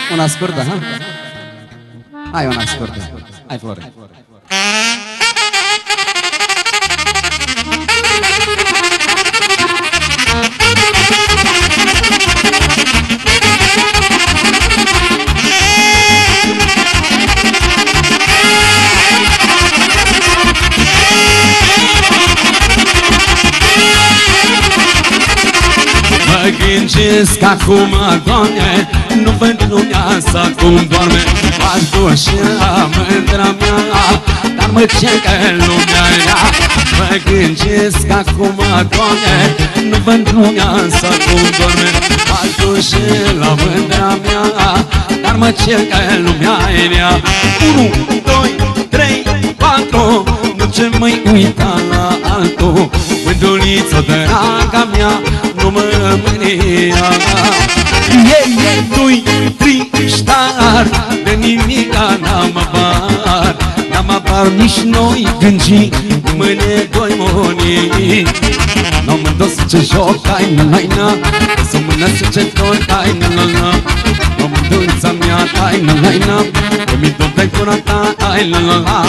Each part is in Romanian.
Una scurtă, ha? Hai una scurtă. Hai, Florin. Mă gândesc acum, Doamne, nu văd lumea asta cum doarme. M-aș dușea mândra mea, dar mă cercă lumea rea. Mă gândesc acum, Doamne, nu văd lumea asta cum doarme. M-aș dușea la mândra mea, dar mă cercă lumea rea. 1, 2, 3, 4, nu ce mai uita la altul. Mânduliță, draga mea, nu mă rămânea. Ei, doi, triștar, de nimica n-am abar. N-am abar nici noi gângi, mâine doi moni. N-am dus ce joc, ai na-na-na, să mână ce tot, ai na-na-na. N-am mândulița mea, ai na-na-na, că mi tot de cura ta, ai na-na-na.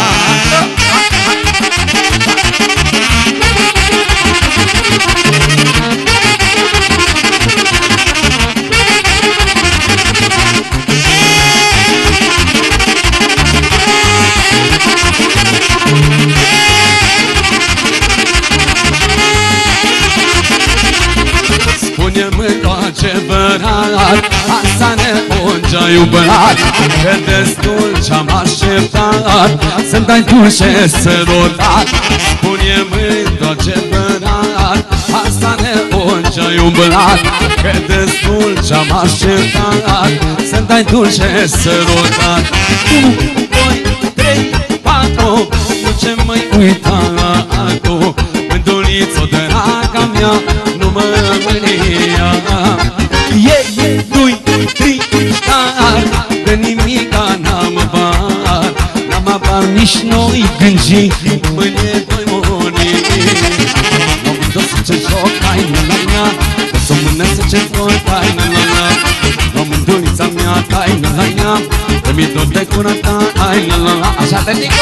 Spune-mă adevărat, asta ne-o iubărat, că destul ce-am așteptat, să-mi dai dulce sărutat. Spune-mă adevărat, asta ne-o iubărat, că destul ce-am așteptat, să-mi dai dulce sărutat. 1, 2, 3, 4, nu ce mai uita la altul. Mânduliță, draga mea, nu mă rămânea. Ei, doi, triștar, de nimica n-am abar. N-am abar nici noi gângi, mâine doi moni. M-am dus ce joc, ai na-na-na, să mână ce tot, ai na-na-na. M-am mândulița mea, ai na-na-na, că mi tot de cura ta, ai na-na-na. Așa, Tăticu!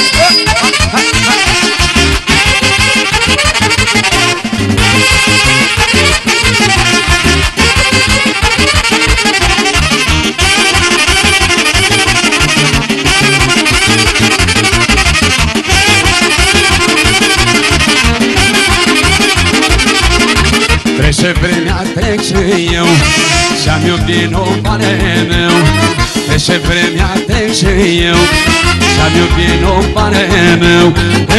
Trece vremea, trec și eu, și-am iubit numele meu. Trece vremea, trec și eu, și-am iubit numele meu.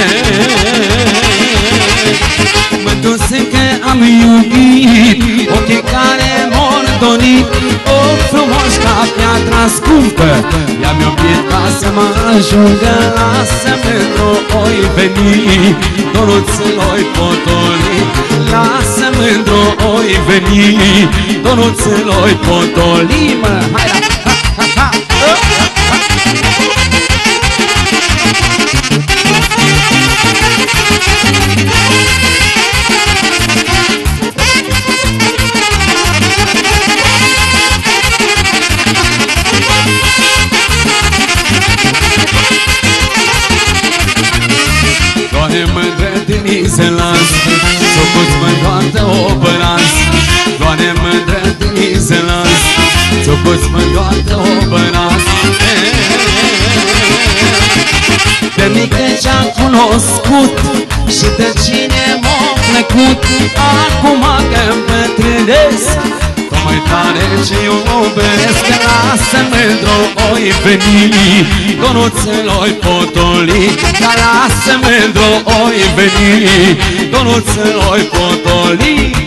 Mă duse că am iubit ochii care m-au donit, ochi frumos ca piatra scumpă. I-am iubit ca să mă ajungă, lasă-mă într-o-oi veni, doruț-l-oi potoli. Lasă-mă într-o-oi veni, doruț-l-oi potoli. Mă, hai la, ha, ha, ha. Doare mândră din se las, s-o pus mândroată o băras. Doare mândră din se las, s-o pus mândroată o băras. De mică ce-am cunoscut și de cine m-a plăcut, acum că-mi pătrânesc, tot mai tare ce iubesc. Lasă-mă într-o-oi veni, doruț-l-oi potoli. Dar lasă-mă într-o-oi veni, doruț-l-oi potoli.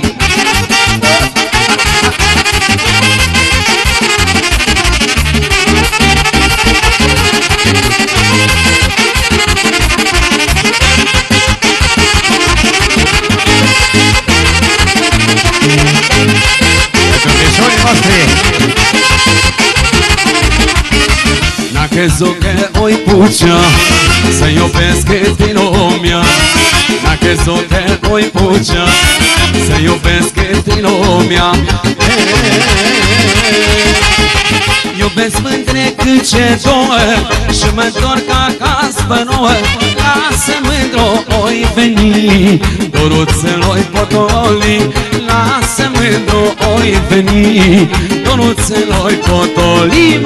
N-a crezut că oi pucea să iubesc din lumea. N-a crezut că oi pucea să iubesc din lumea. vezi mândre cât ce două și mă întorc acasă pe nouă. Lasă mândro, oi veni, doruțelor potoli. Lasă mândro, oi veni, doruțelor potoli.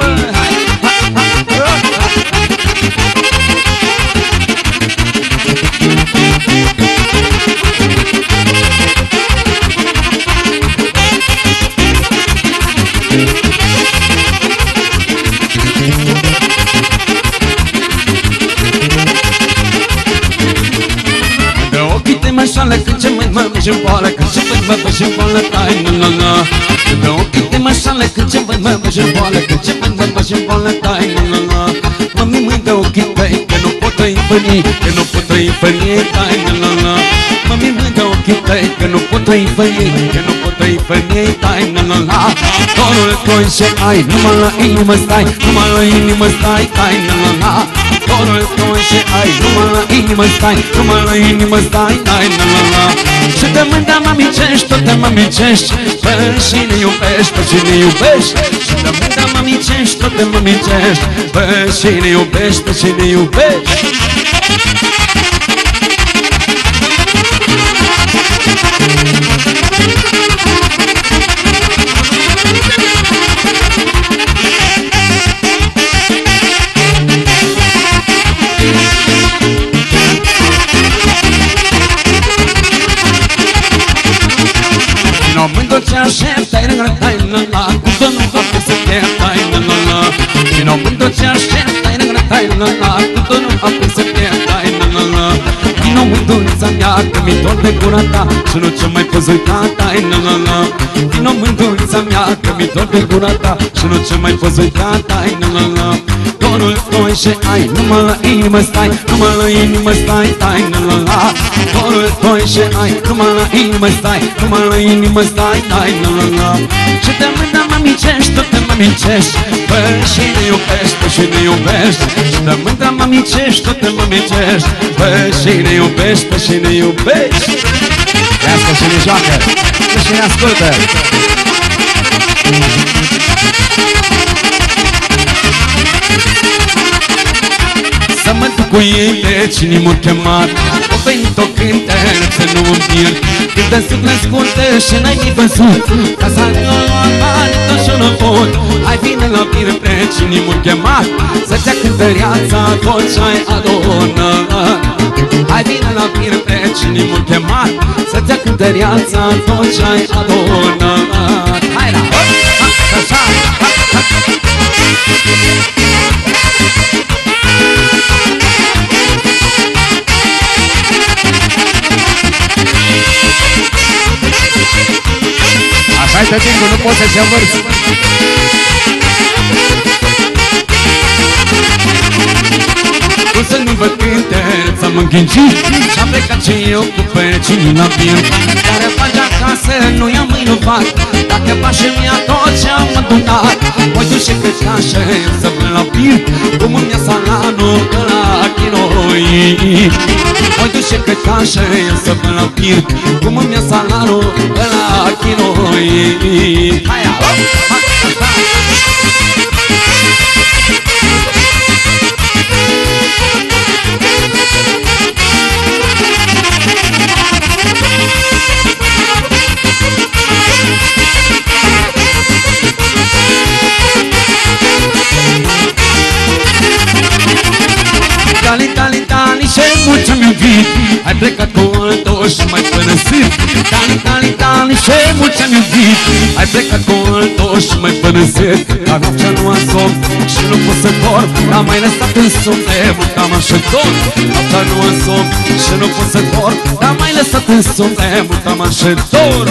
Mășoală când ce mânt mă băși în boală, când ce mânt mă băși în boală, tai na-na-na. Dă ochii de mășoală când ce mânt mă băși în boală, când ce mânt mă băși în boală, tai na-na-na. Mami mâini dă ochii tăi, că nu pot trăi fără ei, că nu pot trăi fără ei, tai na-na-na. Mami mâini dă ochii tăi, că nu pot trăi fără ei, că nu pot trăi fără ei, tai na-na-na. Dorul tău ce ai, numai la inimă stai, numai la inimă stai, tai na-na-na. Dorul tău ce ai, numai la inimă stai, numai la inimă stai, tai na-na-na. Și de mândra mă micești, tot de mă micești, pe cine iubești, pe cine iubești. Și de mândra mă micești, tot de mă micești, pe cine iubești, pe cine iubești. Mândru ce aștept, tai na-na-na, na-na-na. Cu tot nu pot să te tai na-na-na. Vino mândru ce aștept, tai na-na-na, na-na-na. Cu tot nu pot să te tai na-na-na. Vino mândruța mea, că mi-e dor de gura ta și nu ce mai poți uita, tai na-na-na. Vino mândruța mea, că mi-e dor de gura ta și nu ce mai poți uita, tai na-na-na. Dorul tău ce ai, numai la inimă stai, numai la inimă stai, tai na-na-na. Dorul tău ce ai, numai la inimă stai, numai la inimă stai, tai na-na-na. Și de mândra mă micești, tot te mă micești, pe cine iubești, pe cine iubești. Și de mândra mă micești, tot te mă micești, pe cine iubești, pe cine iubești. Iască și ne joacă, și ne ascultă. Să mă duc cu ei de cine m-a chemat, o venit o cântăreță, nu îmi pierd. Când te sunt născută și n-ai fi văzut, ca să nu am bani tot și nu pot. Hai vine la bine pe cine m-a chemat, să-ți ia cântăreața tot ce-ai adunat. Hai vine la bine pe cine m-a chemat, să-ți ia cântăreața tot ce-ai adunat. Hai la, așa, Așa-i tăticul, nu poți să-ți învârți. O să nu văd cântăreța mă înghincit și-am plecat și eu cu pecinii la piept. Care faci acasă, nu ia mâini, nu fac. Dacă faci mi-a tot ce-am adunat, voi duce cât așa să plec la piept, cum îmi ia salanul ăla chinoit. Voi duce cât așa să plec la piept, cum îmi ia salanul ăla chinoit. Hai, hop, hai, așa. Tali, tali, tali, ce mult ce-am iubit, ai plecat cu altul și m-ai părăsit. Tali, tali, tali, ce mult ce-am iubit, ai plecat cu altul și m-ai părăsit. Dar noaptea nu am somn și nu pot să dorm, dar m-ai lăsat în somn de mult am așa dor. Noaptea nu am somn și nu pot să dorm, dar m-ai lăsat în somn de mult am așa dor.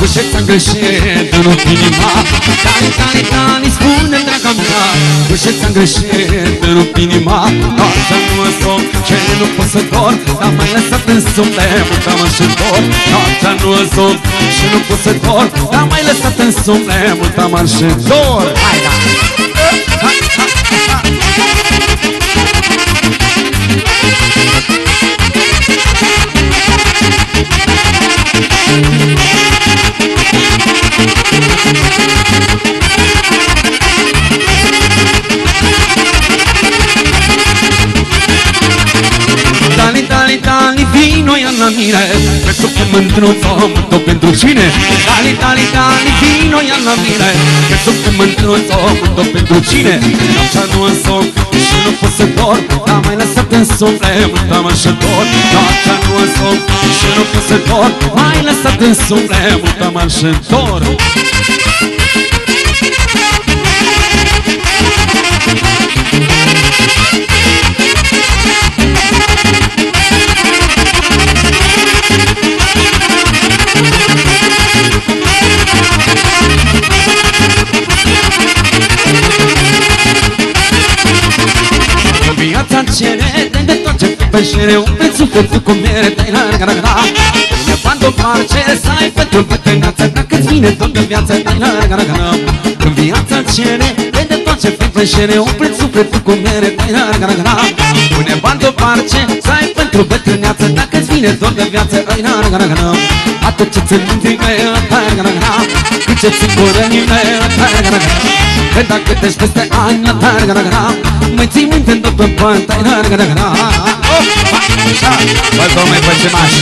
cu ce ți-am greșit în inima. Dani, Dani, Dani, spune, draga mea, cu ce ți-am greșit în inima. Noaptea nu mă somn și nu pot să dorm, dar m-ai lăsat în suflet mult amărșitor. Noaptea nu mă somn și nu pot să dorm, dar m-ai lăsat în suflet mult amărșitor. Hai, da! Dali, Dali, Dali, vino iar la mine, penso che mândruță, mântă pentru cine? Dali, Dali, Dali, vino iar la mine, penso che mândruță, mântă pentru cine? Noaptea nu în somn și nu pot să dorm, dar m-ai lăsat în suflet mult amărșitor. Noaptea nu în somn și nu pot să dorm, m-ai lăsat în suflet mult amărșitor. Viața cere de tot ce pe șere, un preț sufletul cu mere, dai la gara-gara. Ne fac o parce să ai pentru bătănață, dacă-ți vine tot de viață, dai la gara-gara. Viața cere de tot ce pe șere, un preț sufletul cu mere, dai la gara-gara. Ne fac o parce să ai pentru bătănață, dacă-ți vine tot de viață, dai la gara-gara. Atunci ce-ți mântii mea, dai la gara-gara. Cât ce-ți curănii mea, dai la gara-gara. Că dacă te-și peste ani la tare, gara-gara, mă ții minte-n tot pe pântă, gara-gara. Bă, domnule, pășemași!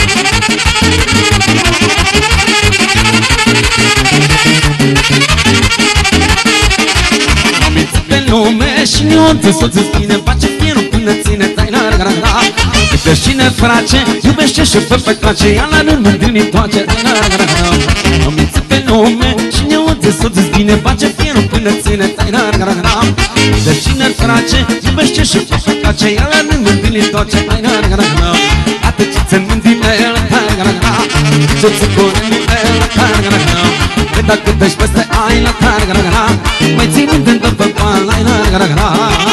Amiți pe lume și neonță, soț-ți bine, face fierul până ține, gara-gara. Câte cine face, iubește și pe petrace, ia la rând mândrini toace, gara-gara. Amiți pe lume și neonță, soț-ți bine, face fierul până ține, gara-gara. Câte cine face, iubește și pe petrace, ia la rând mândrini toace, gara-gara. Atât ce-ți mândrile, gara-gara. Ce-ți curănile, gara-gara. Că dacă te-și peste ai la gara-gara, mai ții minte-n tot pe pala, gara-gara.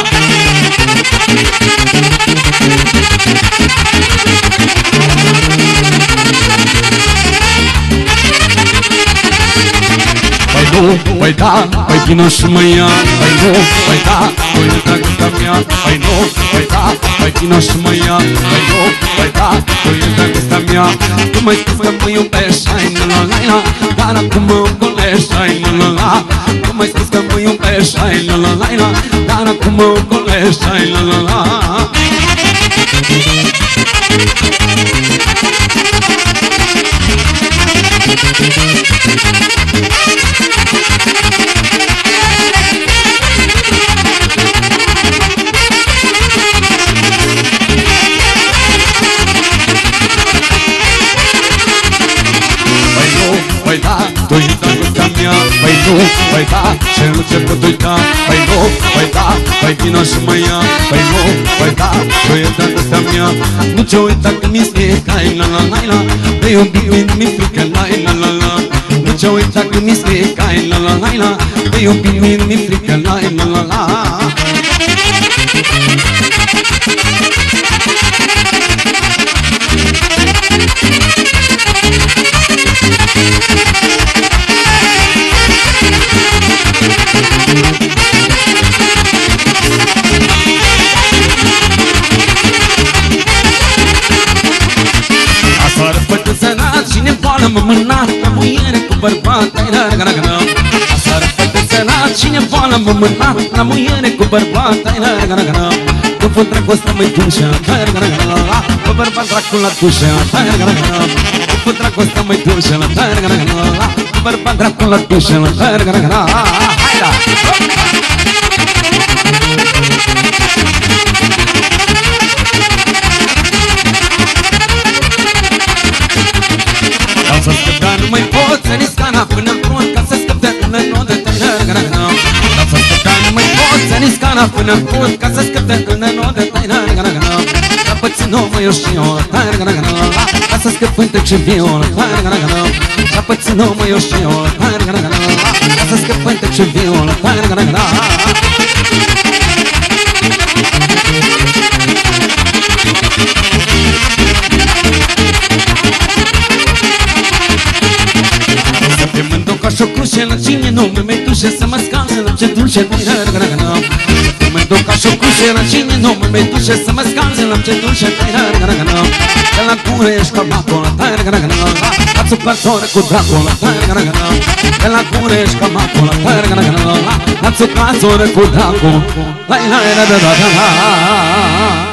Păi da, păi vino și mă ia. Păi nu, păi da, păi e dragostea mea. Păi nu, păi da, păi vino și mă ia. Păi nu, păi da, păi e dragostea mea. Tu m-ai spus că mă iubești, ai la-la-la-la, dar acum mă încolești, ai la-la-la. Tu m-ai spus că mă iubești, ai la-la-la-la, dar acum mă încolești, ai la-la-la. Păi da, tu-i dragostea mea. Păi nu, păi da, ce nu ce pot uita. Păi nu, păi da, păi vino și mă ia. Păi nu, păi da, tu-i dragostea mea. Nu ce uita că mi-e frică, ai la-la-la-la. Te iubi când mi-e frică, la-la-la-la. Nu ce uita că mi-e frică, ai la-la-la-la. Te iubi când mi-e frică, la-la-la-la. Afară fătă sărat și nevoală mă mâna, la muiere cu bărbat, gara-gara-gara. Afară fătă sărat și nevoală mă mâna, la muiere cu bărbat, gara-gara-gara. Că fă dragostea măi dușa, gara-gara-gara. Fă bărbat dracul la dușa, gara-gara-gara. Că fă dragostea măi dușa, gara-gara-gara. Fă bărbat dracul la dușa, gara-gara-gara. Hai da! Să scăptea nu mai pot să niscana până în front, ca să scăptea până în nodă, gara-gara-gara. Să scăptea nu mai pot să niscana până în front, ca să scăptea până în nodă, gara-gara-gara. Că pățin-o mă eu și eu, gara-gara-gara. Ca să să scăpântă ce viol, și apăți nu mă eu știol, să scăpântă ce viol, Să mă duc așa o cruce la cine nu mă mai duce să mă scalze la ce dulce Să mă duc așa o cruce la cine nu mă mai duce să mă scalze la ce dulce Că la gură ești ca macul Ați o persoană cu dracul Că la gură ești ca macul Ați o persoană cu dracul